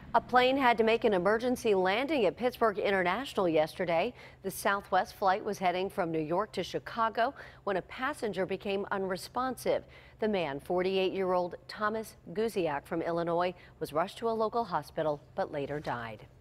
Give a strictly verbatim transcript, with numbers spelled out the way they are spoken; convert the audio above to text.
A plane had to make an emergency landing at Pittsburgh International yesterday. The Southwest flight was heading from New York to Chicago when a passenger became unresponsive. The man, forty-eight-year-old Thomas Guziak from Illinois, was rushed to a local hospital but later died.